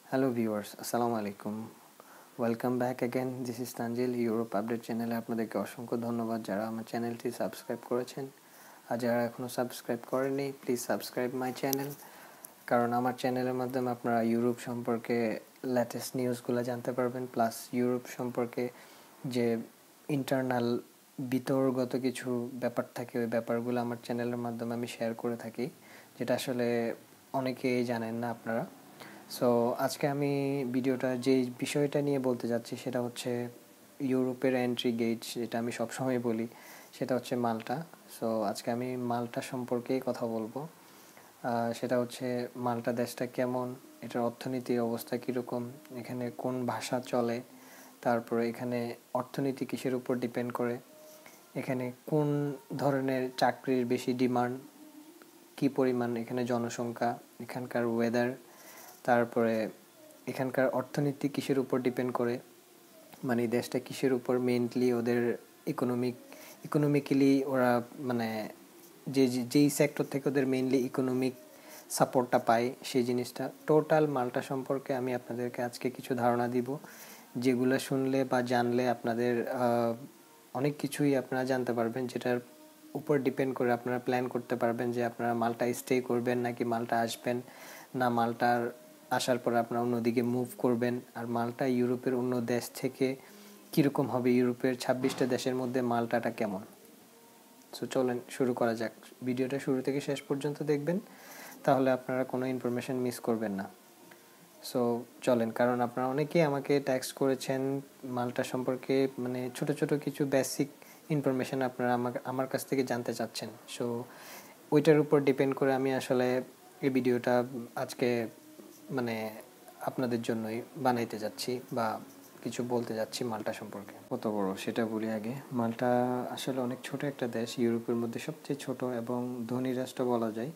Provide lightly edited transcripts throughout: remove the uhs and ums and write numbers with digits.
Hello viewers, Assalamu alaikum. Welcome back again. This is Tanjil, Europe Update চ্যানেলে আপনাদেরকে অসংখ্য ধন্যবাদ যারা আমার চ্যানেলটি সাবস্ক্রাইব করেছেন। আর যারা এখনো সাবস্ক্রাইব করেননি, প্লিজ সাবস্ক্রাইব মাই চ্যানেল, কারণ আমার চ্যানেলের মাধ্যমে আপনারা ইউরোপ সম্পর্কে লেটেস্ট নিউজগুলো জানতে পারবেন, প্লাস ইউরোপ সম্পর্কে যে ইন্টারনাল বিতর্কগত কিছু ব্যাপার থাকে ওই ব্যাপারগুলো আমার চ্যানেলের মাধ্যমে আমি শেয়ার করে থাকি, যেটা আসলে অনেকেই জানেন না আপনারা। সো আজকে আমি ভিডিওটা যে বিষয়টা নিয়ে বলতে যাচ্ছি সেটা হচ্ছে ইউরোপের এন্ট্রি গেট, যেটা আমি সবসময় বলি, সেটা হচ্ছে মাল্টা। সো আজকে আমি মাল্টা সম্পর্কেই কথা বলবো। সেটা হচ্ছে মাল্টা দেশটা কেমন, এটার অর্থনীতির অবস্থা কীরকম, এখানে কোন ভাষা চলে, তারপরে এখানে অর্থনীতি কিসের উপর ডিপেন্ড করে, এখানে কোন ধরনের চাকরির বেশি ডিমান্ড, কী পরিমাণ এখানে জনসংখ্যা, এখানকার ওয়েদার, তারপরে এখানকার অর্থনীতি কিসের উপর ডিপেন্ড করে, মানে দেশটা কিসের উপর মেইনলি ওদের ইকোনমিক্যালি ওরা মানে যেই সেক্টর থেকে ওদের মেইনলি ইকোনমিক সাপোর্টটা পায় সেই জিনিসটা টোটাল মাল্টা সম্পর্কে আমি আপনাদেরকে আজকে কিছু ধারণা দিব, যেগুলো শুনলে বা জানলে আপনাদের অনেক কিছুই আপনারা জানতে পারবেন, যেটার উপর ডিপেন্ড করে আপনারা প্ল্যান করতে পারবেন যে আপনারা মাল্টায় স্টে করবেন নাকি মাল্টা আসবেন, না মাল্টার আসার পর আপনারা অন্যদিকে মুভ করবেন, আর মাল্টা ইউরোপের অন্য দেশ থেকে কীরকম হবে, ইউরোপের 26টা দেশের মধ্যে মাল্টাটা কেমন। সো চলেন শুরু করা যাক। ভিডিওটা শুরু থেকে শেষ পর্যন্ত দেখবেন, তাহলে আপনারা কোনো ইনফরমেশন মিস করবেন না। সো চলেন, কারণ আপনারা অনেকেই আমাকে টেক্সট করেছেন মাল্টা সম্পর্কে, মানে ছোট ছোট কিছু বেসিক ইনফরমেশন আপনারা আমার কাছ থেকে জানতে চাচ্ছেন। সো ওইটার উপর ডিপেন্ড করে আমি আসলে এই ভিডিওটা আজকে মানে আপনাদের জন্যই বানাইতে যাচ্ছি বা কিছু বলতে যাচ্ছি মাল্টা সম্পর্কে। কত বড় সেটা বলি আগে। মাল্টা আসলে অনেক ছোট একটা দেশ, ইউরোপের মধ্যে সবচেয়ে ছোট এবং ধনী রাষ্ট্র বলা যায়।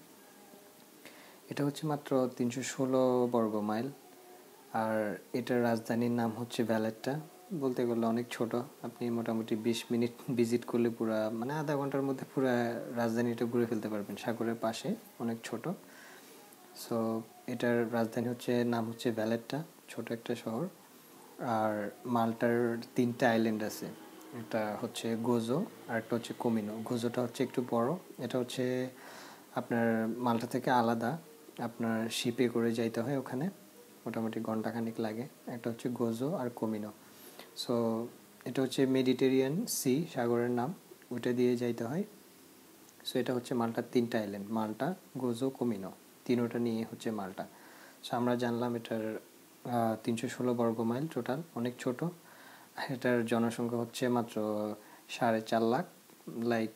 এটা হচ্ছে মাত্র 316 বর্গ মাইল, আর এটার রাজধানীর নাম হচ্ছে ভ্যালেট্টা। বলতে গেলে অনেক ছোট, আপনি মোটামুটি 20 মিনিট ভিজিট করলে পুরো মানে আধা ঘন্টার মধ্যে পুরো রাজধানীটা ঘুরে ফেলতে পারবেন, সাগরের পাশে, অনেক ছোট। সো এটার রাজধানী নাম হচ্ছে ভ্যালেট্টা, ছোট একটা শহর। আর মাল্টার 3টা আইল্যান্ড আছে, একটা হচ্ছে গোজো আর একটা হচ্ছে কমিনো। গোজোটা হচ্ছে একটু বড়, এটা হচ্ছে আপনার মাল্টা থেকে আলাদা, আপনার শিপে করে যাইতে হয় ওখানে, মোটামুটি ঘন্টাখানিক লাগে। একটা হচ্ছে গোজো আর কমিনো। সো এটা হচ্ছে মেডিটেরিয়ান সি, সাগরের নাম, ওইটা দিয়ে যাইতে হয়। সো এটা হচ্ছে মাল্টার 3টা আইল্যান্ড, মাল্টা, গোজো, কমিনো, তিনোটা নিয়ে হচ্ছে মাল্টা। সো আমরা জানলাম এটার 316 বর্গ মাইল টোটাল, অনেক ছোট। এটার জনসংখ্যা হচ্ছে মাত্র 4.5 লাখ। লাইক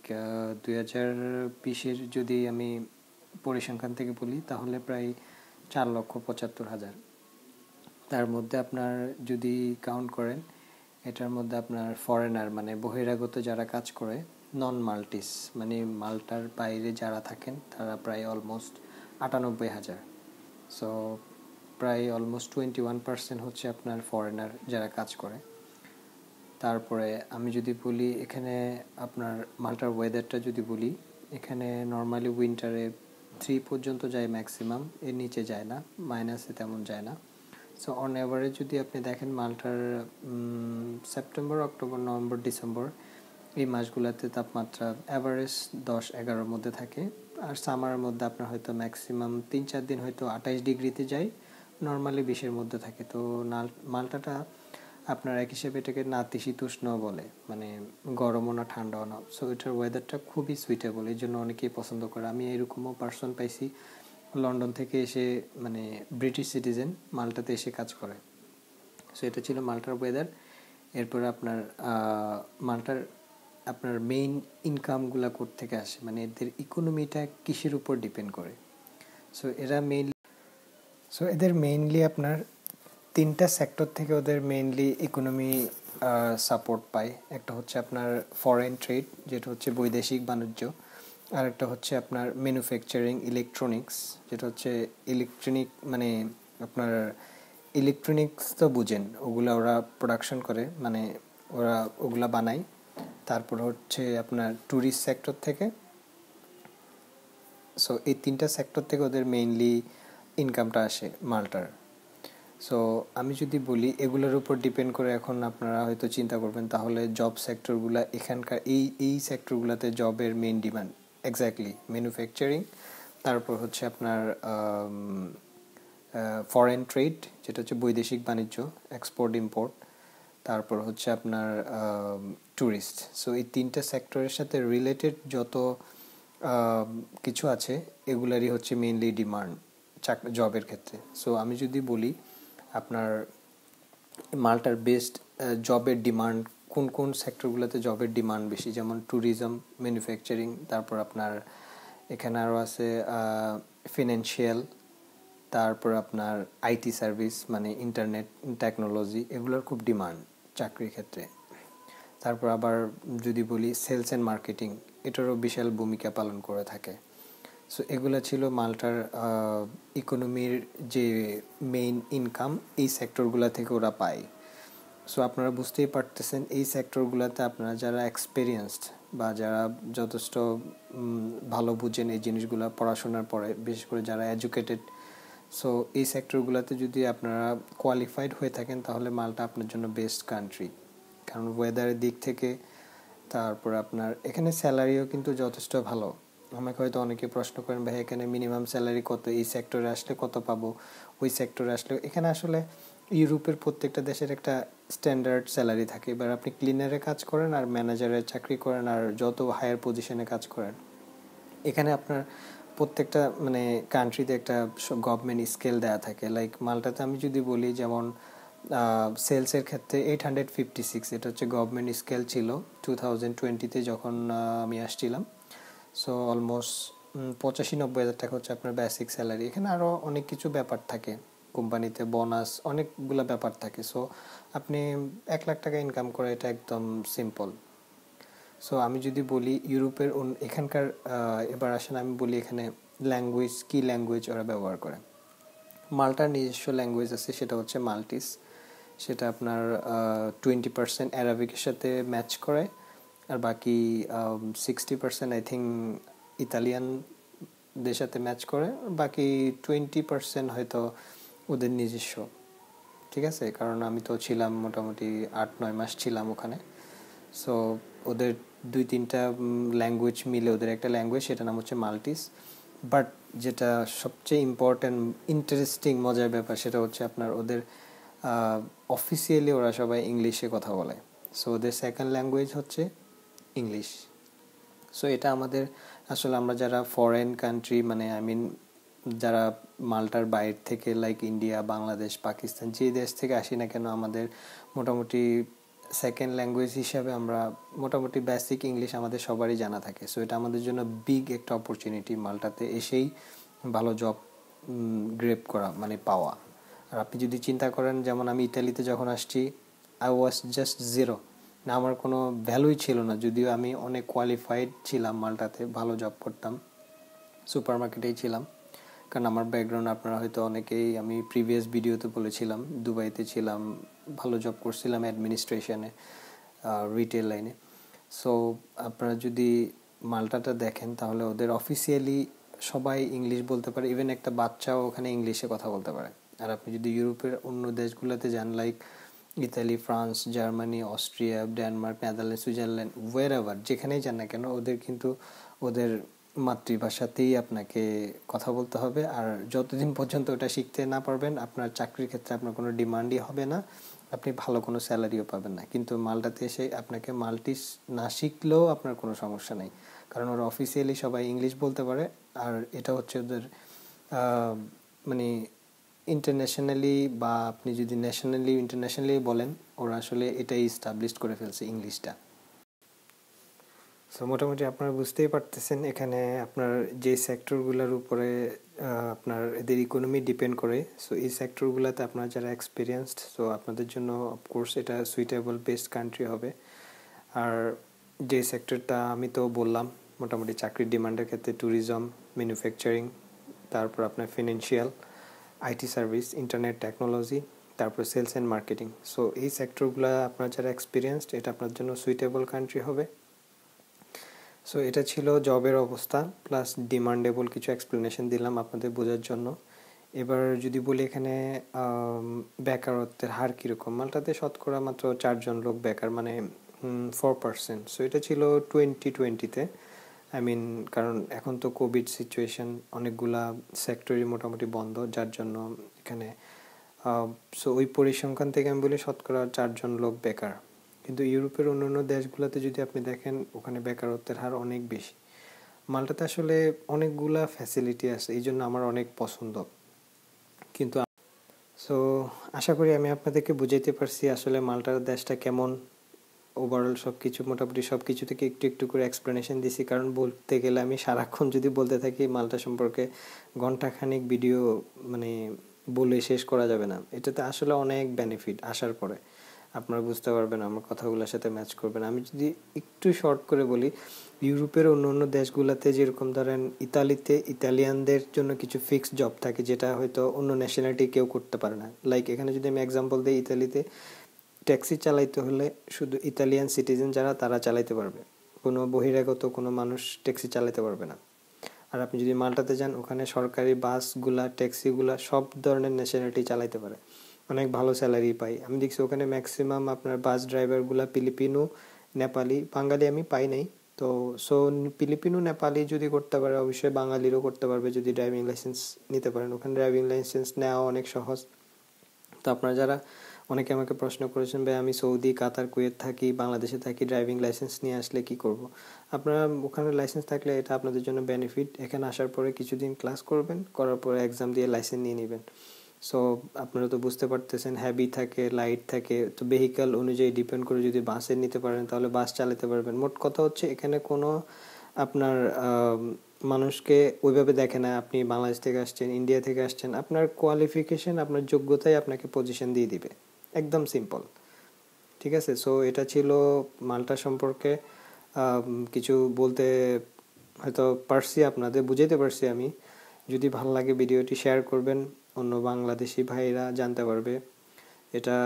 2020-এর যদি আমি পরিসংখ্যান থেকে বলি তাহলে প্রায় 4,75,000। তার মধ্যে আপনার যদি কাউন্ট করেন, এটার মধ্যে আপনার ফরেনার মানে বহিরাগত যারা কাজ করে, নন মাল্টিস মানে মাল্টার বাইরে যারা থাকেন, তারা প্রায় অলমোস্ট 98,000। সো প্রায় অলমোস্ট 21% হচ্ছে আপনার ফরেনার যারা কাজ করে। তারপরে আমি যদি বলি এখানে আপনার মাল্টার ওয়েদারটা যদি বলি, এখানে নর্মালি উইন্টারে 3 পর্যন্ত যায় ম্যাক্সিমাম, এর নিচে যায় না, মাইনাসে তেমন যায় না। সো অন অ্যাভারেজ যদি আপনি দেখেন মাল্টার সেপ্টেম্বর, অক্টোবর, নভেম্বর, ডিসেম্বর এই মাসগুলোতে তাপমাত্রা অ্যাভারেজ 10-11-র মধ্যে থাকে। আর সামারের মধ্যে আপনার হয়তো ম্যাক্সিমাম 3-4 দিন হয়তো 28 ডিগ্রিতে যায়, নর্মালি 20-এর মধ্যে থাকে। তো মাল্টাটা আপনার এক হিসেবে এটাকে নাতিশীতোষ্ণ বলে, মানে গরমও না ঠান্ডাও না। সো এটার ওয়েদারটা খুবই সুইটেবল, এই জন্য অনেকেই পছন্দ করে। আমি এরকমও পার্সন পাইছি লন্ডন থেকে এসে, মানে ব্রিটিশ সিটিজেন, মাল্টাতে এসে কাজ করে। সো এটা ছিল মাল্টার ওয়েদার। এরপর আপনার মাল্টার আপনার মেইন ইনকামগুলো কোত্থেকে আসে, মানে এদের ইকোনমিটা কিসের উপর ডিপেন্ড করে। এদের মেইনলি আপনার 3টা সেক্টর থেকে ওদের মেইনলি ইকোনমি সাপোর্ট পায়। একটা হচ্ছে আপনার ফরেন ট্রেড, যেটা হচ্ছে বৈদেশিক বাণিজ্য। আর একটা হচ্ছে আপনার ম্যানুফ্যাকচারিং, ইলেকট্রনিক্স, যেটা হচ্ছে ইলেকট্রনিক মানে আপনার ইলেকট্রনিক্স তো বুঝেন, ওগুলা ওরা প্রোডাকশন করে, মানে ওরা ওগুলা বানায়। তারপর হচ্ছে আপনার ট্যুরিস্ট সেক্টর থেকে। সো এই 3টা সেক্টর থেকে ওদের মেইনলি ইনকামটা আসে মাল্টার। সো আমি যদি বলি এগুলোর উপর ডিপেন্ড করে এখন আপনারা হয়তো চিন্তা করবেন তাহলে জব সেক্টরগুলো এখানকার এই সেক্টরগুলোতে জবের মেইন ডিমান্ড এক্স্যাক্টলি ম্যানুফ্যাকচারিং, তারপর হচ্ছে আপনার ফরেন ট্রেড যেটা হচ্ছে বৈদেশিক বাণিজ্য, এক্সপোর্ট ইম্পোর্ট, তারপর হচ্ছে আপনার ট্যুরিস্ট। সো এই তিনটে সেক্টরের সাথে রিলেটেড যত কিছু আছে এগুলারই হচ্ছে মেইনলি ডিমান্ড জবের ক্ষেত্রে। সো আমি যদি বলি আপনার মাল্টার বেস্ট জবের ডিমান্ড কোন কোন সেক্টরগুলোতে জবের ডিমান্ড বেশি, যেমন ট্যুরিজম, ম্যানুফ্যাকচারিং, তারপর আপনার এখানে আরও আছে ফিনান্সিয়াল, তারপর আপনার আইটি সার্ভিস মানে ইন্টারনেট টেকনোলজি, এগুলোর খুব ডিমান্ড চাকরির ক্ষেত্রে। তারপর আবার যদি বলি সেলস অ্যান্ড মার্কেটিং, এটারও বিশাল ভূমিকা পালন করে থাকে। সো এগুলো ছিল মাল্টার ইকোনমির যে মেইন ইনকাম, এই সেক্টরগুলো থেকে ওরা পায়। সো আপনারা বুঝতেই পারতেছেন এই সেক্টরগুলোতে আপনারা যারা এক্সপিরিয়েন্সড বা যারা যথেষ্ট ভালো বুঝেন এই জিনিসগুলো পড়াশোনার পরে, বিশেষ করে যারা এডুকেটেড, সো এই সেক্টরগুলোতে যদি আপনারা কোয়ালিফাইড হয়ে থাকেন তাহলে মাল্টা আপনার জন্য বেস্ট কান্ট্রি। কারণ ওয়েদারের দিক থেকে, তারপর আপনার এখানে স্যালারিও কিন্তু যথেষ্ট ভালো। আমাকে হয়তো অনেকে প্রশ্ন করেন ভাই এখানে মিনিমাম স্যালারি কত, এই সেক্টরে আসলে কত পাবো, ওই সেক্টরে আসলে। এখানে আসলে ইউরোপের প্রত্যেকটা দেশের একটা স্ট্যান্ডার্ড স্যালারি থাকে। এবার আপনি ক্লিনারে কাজ করেন আর ম্যানেজারের চাকরি করেন আর যত হায়ার পজিশনে কাজ করেন, এখানে আপনার প্রত্যেকটা মানে কান্ট্রিতে একটা গভর্নমেন্ট স্কেল দেওয়া থাকে। লাইক মাল্টাতে আমি যদি বলি যেমন সেলসের ক্ষেত্রে 856, এটা হচ্ছে গভর্নমেন্ট স্কেল ছিল 2020-তে যখন আমি আসছিলাম। সো অলমোস্ট 85-90 হাজার টাকা হচ্ছে আপনার বেসিক স্যালারি। এখানে আরও অনেক কিছু ব্যাপার থাকে, কোম্পানিতে বোনাস, অনেকগুলো ব্যাপার থাকে। সো আপনি 1 লাখ টাকা ইনকাম করে এটা একদম সিম্পল। সো আমি যদি বলি ইউরোপের এখানকার, এবার আসেন আমি বলি এখানে ল্যাঙ্গুয়েজ, কী ল্যাঙ্গুয়েজ ওরা ব্যবহার করে। মাল্টার নিজস্ব ল্যাঙ্গুয়েজ আছে, সেটা হচ্ছে মাল্টিস। সেটা আপনার 20% অ্যারাবিকের সাথে ম্যাচ করে, আর বাকি 60% আই থিঙ্ক ইতালিয়ানদের সাথে ম্যাচ করে, বাকি 20% হয়তো ওদের নিজস্ব। ঠিক আছে, কারণ আমি তো ছিলাম মোটামুটি 8-9 মাস ছিলাম ওখানে। সো ওদের 2-3টা ল্যাঙ্গুয়েজ মিলে ওদের একটা ল্যাঙ্গুয়েজ, সেটার নাম হচ্ছে মাল্টিস। বাট যেটা সবচেয়ে ইম্পর্ট্যান্ট, ইন্টারেস্টিং, মজার ব্যাপার সেটা হচ্ছে আপনার ওদের অফিসিয়ালি ওরা সবাই ইংলিশে কথা বলে। সো ওদের সেকেন্ড ল্যাঙ্গুয়েজ হচ্ছে ইংলিশ। সো এটা আমাদের আসলে আমরা যারা ফরেন কান্ট্রি মানে যারা মাল্টার বাইরে থেকে লাইক ইন্ডিয়া, বাংলাদেশ, পাকিস্তান, যে দেশ থেকে আসি না কেন, আমাদের মোটামুটি সেকেন্ড ল্যাঙ্গুয়েজ হিসাবে আমরা মোটামুটি বেসিক ইংলিশ আমাদের সবারই জানা থাকে। সো এটা আমাদের জন্য বিগ একটা অপরচুনিটি মাল্টাতে এসেই ভালো জব গ্রেপ করা মানে পাওয়া। আর আপনি যদি চিন্তা করেন, যেমন আমি ইতালিতে যখন আসছি, আই ওয়াজ জাস্ট জিরো, না আমার কোনো ভ্যালুই ছিল না, যদিও আমি অনেক কোয়ালিফাইড ছিলাম, মাল্টাতে ভালো জব করতাম, সুপার মার্কেটেই ছিলাম। কারণ আমার ব্যাকগ্রাউন্ড আপনারা হয়তো অনেকেই, আমি প্রিভিয়াস ভিডিওতে বলেছিলাম দুবাইতে ছিলাম, ভালো জব করছিলাম অ্যাডমিনিস্ট্রেশনে, রিটেল লাইনে। সো আপনারা যদি মাল্টাটা দেখেন তাহলে ওদের অফিসিয়ালি সবাই ইংলিশ বলতে পারে, ইভেন একটা বাচ্চাও ওখানে ইংলিশে কথা বলতে পারে। আর আপনি যদি ইউরোপের অন্য দেশগুলোতে যান, like Italy, France, Germany, Austria, Denmark, Netherland, Switzerland, wherever যেখানেই যান না কেন, ওদের কিন্তু ওদের মাতৃভাষাতেই আপনাকে কথা বলতে হবে। আর যতদিন পর্যন্ত ওটা শিখতে না পারবেন, আপনার চাকরির ক্ষেত্রে আপনার কোনো ডিমান্ডই হবে না, আপনি ভালো কোনো স্যালারিও পাবেন না। কিন্তু মাল্টাতে এসে আপনাকে মাল্টিস না শিখলেও আপনার কোনো সমস্যা নেই, কারণ ওরা অফিসিয়ালি সবাই ইংলিশ বলতে পারে। আর এটা হচ্ছে ওদের মানে ইন্টারন্যাশনালি, বা আপনি যদি ন্যাশনালি ইন্টারন্যাশনালি বলেন, ওরা আসলে এটাই এস্টাবলিশড করে ফেলছে ইংলিশটা। সো মোটামুটি আপনারা বুঝতেই পারতেছেন এখানে আপনার যে সেক্টরগুলোর উপরে আপনার এদের ইকোনমি ডিপেন্ড করে। সো এই সেক্টরগুলোতে আপনার যারা এক্সপিরিয়েন্সড, সো আপনাদের জন্য অফকোর্স এটা সুইটেবল বেস্ট কান্ট্রি হবে। আর যে সেক্টরটা আমি তো বললাম মোটামুটি চাকরির ডিমান্ডের ক্ষেত্রে, ট্যুরিজম, ম্যানুফ্যাকচারিং, তারপর আপনার financial, IT service, internet technology, তারপর সেলস অ্যান্ড মার্কেটিং। সো এই সেক্টরগুলো আপনার যারা এক্সপিরিয়েন্সড, এটা আপনার জন্য সুইটেবল কান্ট্রি হবে। সো এটা ছিল জবের অবস্থা প্লাস ডিমান্ডেবল কিছু এক্সপ্লেনেশন দিলাম আপনাদের বোঝার জন্য। এবার যদি বলি এখানে বেকারত্বের হার কীরকম, মাল্টাতে শতকরা মাত্র 4 জন লোক বেকার, মানে 4%। সো এটা ছিল 2020-তে। কারণ এখন তো কোভিড সিচুয়েশন, অনেকগুলা সেক্টরই মোটামুটি বন্ধ, যার জন্য এখানে সো ওই পরিসংখ্যান থেকে আমি বলি শতকরা 4 জন লোক বেকার। কিন্তু ইউরোপের অন্যান্য দেশগুলোতে যদি আপনি দেখেন, ওখানে বেকারত্বের হার অনেক বেশি। মাল্টাতে আসলে অনেকগুলা ফ্যাসিলিটি আছে, এই জন্য আমার অনেক পছন্দ। কিন্তু সো আশা করি আমি আপনাদেরকে বুঝাইতে পারছি আসলে মাল্টার দেশটা কেমন। ওভারঅল সব কিছু মোটামুটি সব কিছু থেকে একটু একটু করে এক্সপ্লেনেশন দিছি, কারণ বলতে গেলে আমি সারাক্ষণ যদি বলতে থাকি মাল্টা সম্পর্কে ঘন্টাখানিক ভিডিও বলে শেষ করা যাবে না। এটাতে আসলে অনেক বেনিফিট আসার পরে আপনারা বুঝতে পারবেন, আমার কথাগুলোর সাথে ম্যাচ করবেন। আমি যদি একটু শর্ট করে বলি, ইউরোপের অন্য অন্য দেশগুলোতে যেরকম ধরেন ইতালিতে ইতালিয়ানদের জন্য কিছু ফিক্সড জব থাকে, যেটা হয়তো অন্য ন্যাশনালিটি কেউ করতে পারে না। লাইক এখানে যদি আমি এক্সাম্পল দিই, ইতালিতে ট্যাক্সি চালাইতে হলে শুধু ইতালিয়ান সিটিজেন যারা তারা চালাইতে পারবে, কোনো বহিরাগত কোনো মানুষ ট্যাক্সি চালাতে পারবে না। আর আপনি যদি মাল্টাতে যান, ওখানে সরকারি বাসগুলা ট্যাক্সিগুলা সব ধরনের ন্যাশনালিটি চালাইতে পারে, অনেক ভালো স্যালারি পাই। আমি দেখছি ওখানে ম্যাক্সিমাম আপনার বাস ড্রাইভারগুলা ফিলিপিনো, নেপালি, বাঙালি আমি পাই নাই। তো ফিলিপিনো নেপালি যদি করতে পারে, অবশ্যই বাঙালিরও করতে পারবে যদি ড্রাইভিং লাইসেন্স নিতে পারেন। ওখানে ড্রাইভিং লাইসেন্স নেওয়া অনেক সহজ। তো আপনারা যারা অনেকে আমাকে প্রশ্ন করেছেন, ভাই আমি সৌদি, কাতার, কুয়েত থাকি, বাংলাদেশে থাকি, ড্রাইভিং লাইসেন্স নিয়ে আসলে কি করব? আপনারা ওখানে লাইসেন্স থাকলে এটা আপনাদের জন্য বেনিফিট। এখানে আসার পরে কিছুদিন ক্লাস করবেন, করার পরে এক্সাম দিয়ে লাইসেন্স নিয়ে নেবেন। সো আপনারা তো বুঝতে পারতেছেন, হ্যাভি থাকে, লাইট থাকে, তো ভেহিক্যাল অনুযায়ী ডিপেন্ড করে যদি বাসে নিতে পারেন তাহলে বাস চালাতে পারবেন। মোট কথা হচ্ছে এখানে কোনো আপনার মানুষকে ওইভাবে দেখে না আপনি বাংলাদেশ থেকে আসছেন, ইন্ডিয়া থেকে আসছেন, আপনার কোয়ালিফিকেশন, আপনার যোগ্যতাই আপনাকে পজিশন দিয়ে দিবে, একদম সিম্পল। ঠিক আছে, সো এটা ছিল মাল্টা সম্পর্কে কিছু বলতে হয়তো পারছি, আপনাদের বুঝাইতে পারছি আমি। যদি ভালো লাগে ভিডিওটি শেয়ার করবেন, অন্য বাংলাদেশি ভাইরা জানতে পারবে এটা।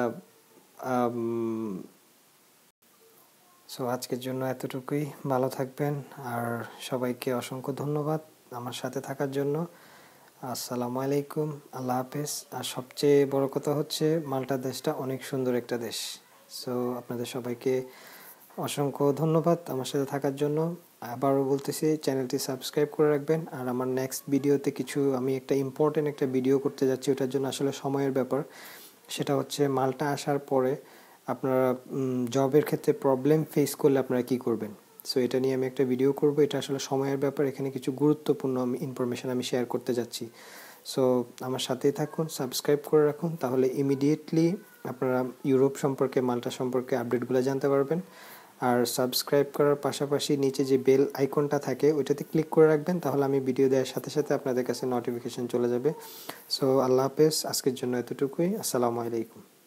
সো আজকের জন্য এতটুকুই, ভালো থাকবেন, আর সবাইকে অসংখ্য ধন্যবাদ আমার সাথে থাকার জন্য। আসসালামু আলাইকুম, আল্লাহ হাফেজ। আর সবচেয়ে বড় কথা হচ্ছে মাল্টা দেশটা অনেক সুন্দর একটা দেশ। সো আপনাদের সবাইকে অসংখ্য ধন্যবাদ আমার সাথে থাকার জন্য। আবারও বলতেছি, চ্যানেলটি সাবস্ক্রাইব করে রাখবেন। আর আমার নেক্সট ভিডিওতে আমি একটা ইম্পর্টেন্ট একটা ভিডিও করতে যাচ্ছি, ওটার জন্য আসলে সময়ের ব্যাপার। সেটা হচ্ছে মাল্টা আসার পরে আপনারা জবের ক্ষেত্রে প্রবলেম ফেস করলে আপনারা কী করবেন। সো এটা নিয়ে আমি একটা ভিডিও করব। এটা আসলে সময়ের ব্যাপার, এখানে কিছু গুরুত্বপূর্ণ ইনফরমেশান আমি শেয়ার করতে যাচ্ছি। সো আমার সাথেই থাকুন, সাবস্ক্রাইব করে রাখুন, তাহলে ইমিডিয়েটলি আপনারা ইউরোপ সম্পর্কে, মাল্টা সম্পর্কে আপডেটগুলো জানতে পারবেন। আর সাবস্ক্রাইব করার পাশাপাশি নিচে যে বেল আইকনটা থাকে ওইটাতে ক্লিক করে রাখবেন, তাহলে আমি ভিডিও দেওয়ার সাথে সাথে আপনাদের কাছে নোটিফিকেশন চলে যাবে। সো আল্লাহ হাফেজ, আজকের জন্য এতটুকুই। আসসালামু আলাইকুম।